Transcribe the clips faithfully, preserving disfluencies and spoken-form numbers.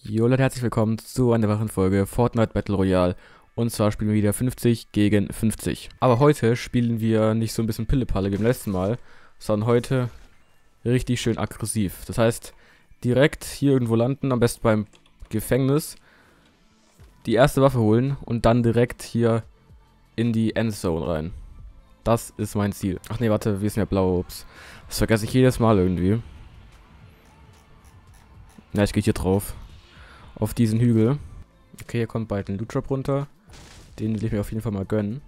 Jo Leute, herzlich willkommen zu einer weiteren Folge Fortnite Battle Royale. Und zwar spielen wir wieder fünfzig gegen fünfzig. Aber heute spielen wir nicht so ein bisschen Pillepalle wie beim letzten Mal, sondern heute richtig schön aggressiv. Das heißt, direkt hier irgendwo landen, am besten beim Gefängnis, die erste Waffe holen und dann direkt hier in die Endzone rein. Das ist mein Ziel. Ach nee, warte, wir sind ja blau. Ups. Das vergesse ich jedes Mal irgendwie. Na, ich gehe hier drauf. Auf diesen Hügel. Okay, hier kommt bald ein Loot Drop runter. Den will ich mir auf jeden Fall mal gönnen.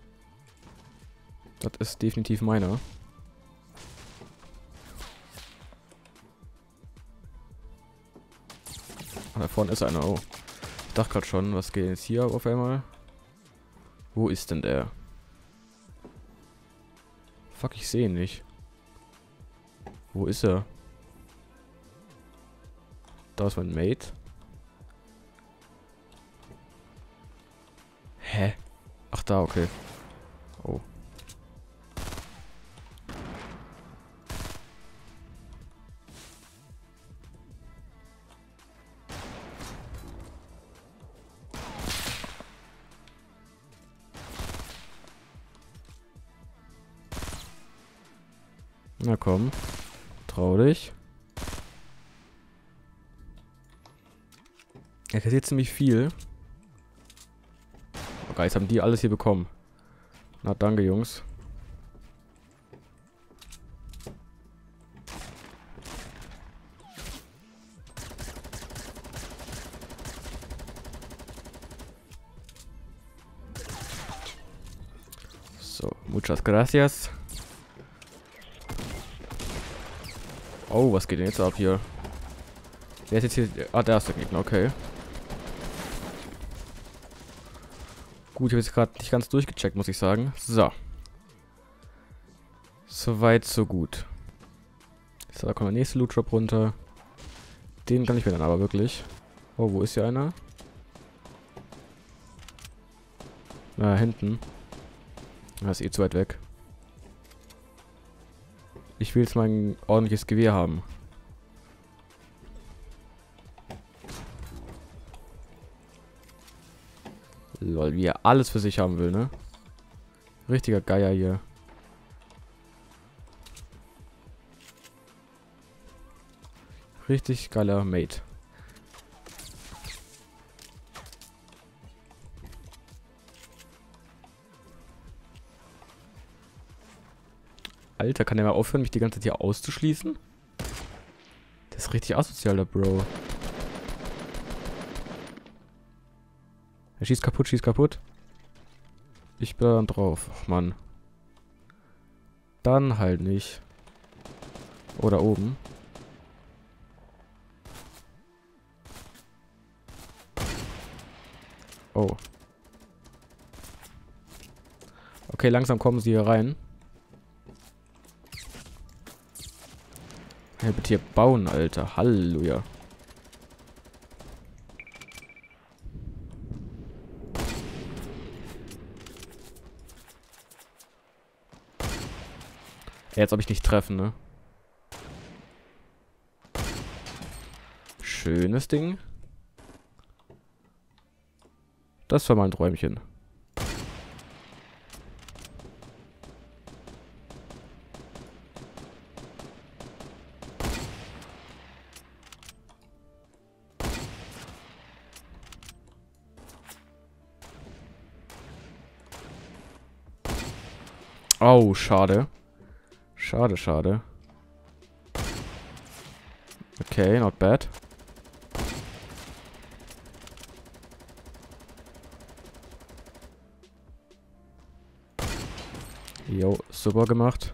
Das ist definitiv meiner. Ah, da vorne ist einer. Oh. Ich dachte gerade schon, was geht jetzt hier auf einmal? Wo ist denn der? Fuck, ich sehe ihn nicht. Wo ist er? Da ist mein Mate. Hä? Ach da, okay. Oh. Na komm. Trau dich. Er kassiert ziemlich viel. Oh, jetzt haben die alles hier bekommen. Na, danke, Jungs. So, muchas gracias. Oh, was geht denn jetzt ab hier? Wer ist jetzt hier? Ah, der ist der Gegner, okay. Gut, ich habe jetzt gerade nicht ganz durchgecheckt, muss ich sagen. So. Soweit, so gut. So, da kommt der nächste Loot Drop runter. Den kann ich mir dann aber wirklich. Oh, wo ist hier einer? Na, hinten. Das ist eh zu weit weg. Ich will jetzt mal ein ordentliches Gewehr haben. Lol, wie er alles für sich haben will, ne? Richtiger Geier hier. Richtig geiler Mate. Alter, kann der mal aufhören, mich die ganze Zeit hier auszuschließen? Der ist richtig asozial, der Bro. Er schießt kaputt, schießt kaputt. Ich bin dann drauf. Ach, Mann. Dann halt nicht. Oder oben. Oh. Okay, langsam kommen sie hier rein. Hey, bitte hier bauen, Alter. Halleluja. Jetzt ob ich nicht treffen, ne? Schönes Ding. Das war mal ein Träumchen. Oh, schade. Schade, schade. Okay, not bad. Jo, super gemacht.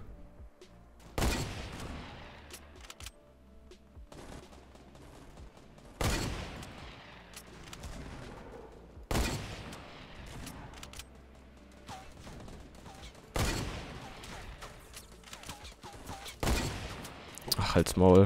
Ach, halt's Maul.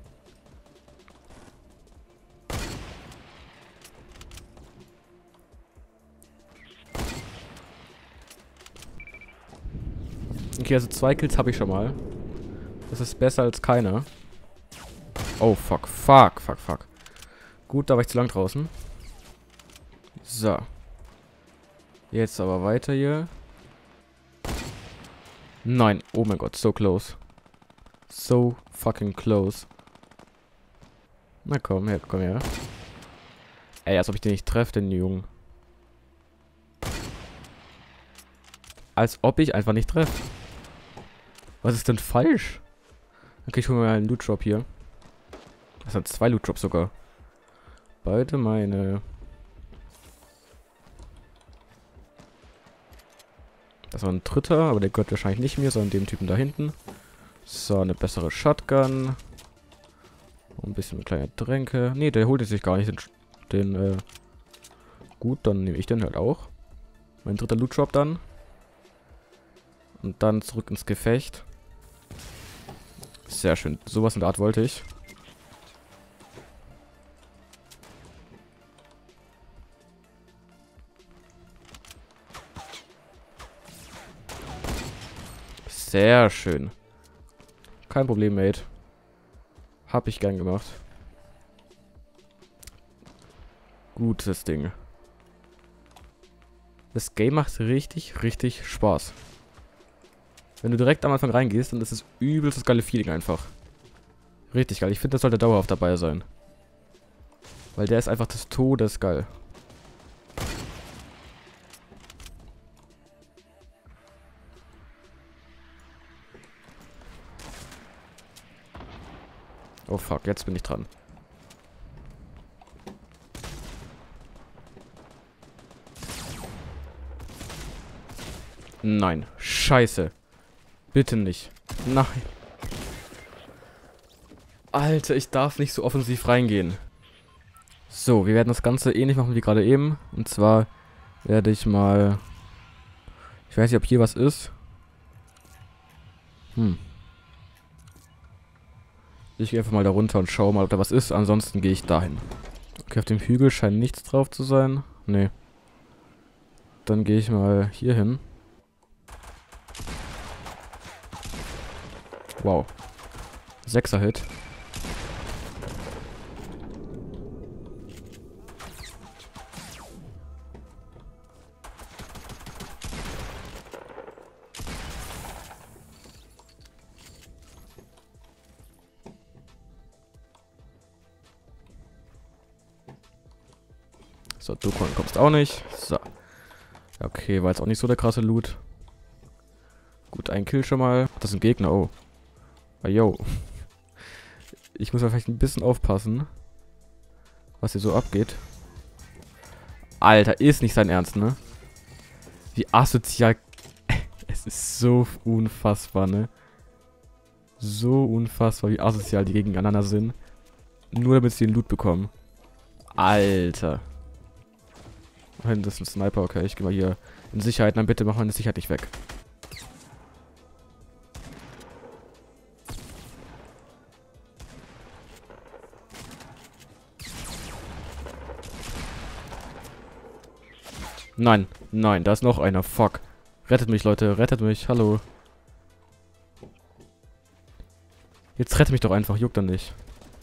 Okay, also zwei Kills habe ich schon mal. Das ist besser als keiner. Oh, fuck, fuck, fuck, fuck. Gut, da war ich zu lang draußen. So. Jetzt aber weiter hier. Nein. Oh mein Gott, so close. So fucking close. Na komm her, komm her. Ey, als ob ich den nicht treffe, den Jungen. Als ob ich einfach nicht treffe. Was ist denn falsch? Okay, ich hole mir mal einen Loot Drop hier. Das sind zwei Loot Drops sogar. Beide meine. Das war ein dritter, aber der gehört wahrscheinlich nicht mir, sondern dem Typen da hinten. So, eine bessere Shotgun. Ein bisschen kleine Tränke. Ne, der holt sich gar nicht den, den äh gut, dann nehme ich den halt auch. Mein dritter Loot Drop dann. Und dann zurück ins Gefecht. Sehr schön. Sowas in der Art wollte ich. Sehr schön. Kein Problem, Mate. Hab ich gern gemacht. Gutes Ding. Das Game macht richtig, richtig Spaß. Wenn du direkt am Anfang reingehst, dann ist es übelst das geile Feeling einfach. Richtig geil. Ich finde, das sollte dauerhaft dabei sein. Weil der ist einfach des Todes geil. Oh fuck, jetzt bin ich dran. Nein, scheiße. Bitte nicht. Nein. Alter, ich darf nicht so offensiv reingehen. So, wir werden das Ganze ähnlich machen wie gerade eben. Und zwar werde ich mal... Ich weiß nicht, ob hier was ist. Hm. Ich gehe einfach mal da runter und schaue mal, ob da was ist. Ansonsten gehe ich dahin. Okay, auf dem Hügel scheint nichts drauf zu sein. Nee. Dann gehe ich mal hier hin. Wow. Sechser Hit. So, du kommst auch nicht. So. Okay, war jetzt auch nicht so der krasse Loot. Gut, ein Kill schon mal. Das sind Gegner, oh. Ah, yo. Ich muss mal vielleicht ein bisschen aufpassen, was hier so abgeht. Alter, ist nicht sein Ernst, ne? Wie asozial. Es ist so unfassbar, ne? So unfassbar, wie asozial die gegeneinander sind. Nur damit sie den Loot bekommen. Alter. Das ist ein Sniper, okay. Ich gehe mal hier in Sicherheit. Dann bitte mach meine Sicherheit nicht weg. Nein, nein, da ist noch einer. Fuck. Rettet mich, Leute. Rettet mich. Hallo. Jetzt rette mich doch einfach. Juckt dann nicht.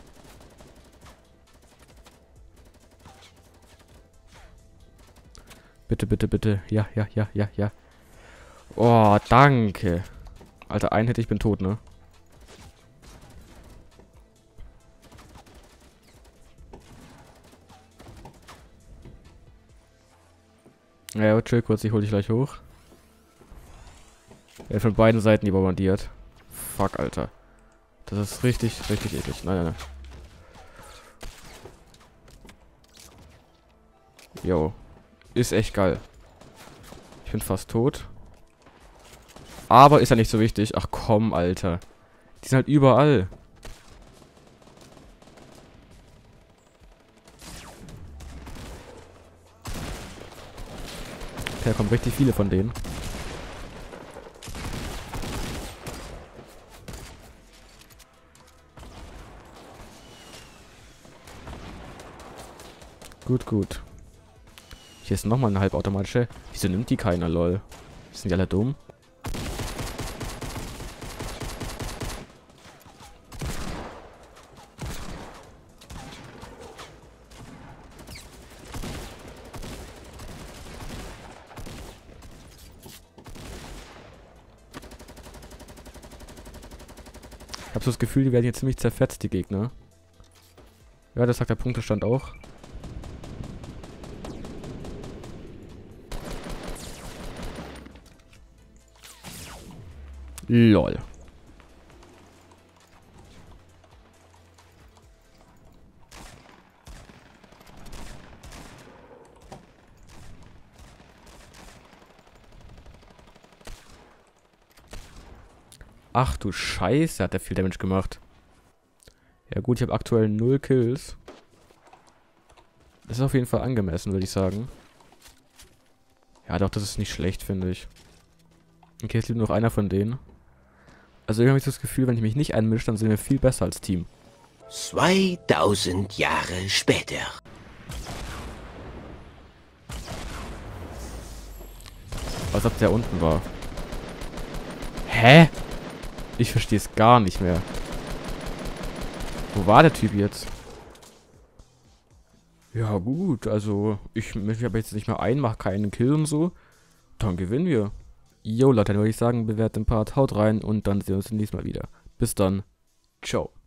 Bitte, bitte, bitte. Ja, ja, ja, ja, ja. Oh, danke. Alter, ein Hit, ich bin tot, ne? Ja, chill kurz, ich hol dich gleich hoch. Er wird von beiden Seiten die bombardiert. Fuck, Alter. Das ist richtig, richtig eklig. Nein, nein, nein. Jo. Ist echt geil. Ich bin fast tot. Aber ist ja nicht so wichtig. Ach komm, Alter. Die sind halt überall. Okay, da kommen richtig viele von denen. Gut, gut. Hier ist nochmal eine halbautomatische. Wieso nimmt die keiner, lol? Sind die alle dumm? Ich habe so das Gefühl, die werden hier ziemlich zerfetzt, die Gegner. Ja, das sagt der Punktestand auch. Lol. Ach du Scheiße, hat der viel Damage gemacht. Ja gut, ich habe aktuell null Kills. Das ist auf jeden Fall angemessen, würde ich sagen. Ja doch, das ist nicht schlecht, finde ich. Okay, es lebt nur noch einer von denen. Also irgendwie habe ich das Gefühl, wenn ich mich nicht einmische, dann sind wir viel besser als Team. zweitausend Jahre später. Als ob der unten war. Hä? Ich verstehe es gar nicht mehr. Wo war der Typ jetzt? Ja gut, also ich möchte aber jetzt nicht mehr ein, mach keinen Kill und so. Dann gewinnen wir. Jo Leute, dann würde ich sagen, bewertet den Part, haut rein und dann sehen wir uns nächstes Mal wieder. Bis dann. Ciao.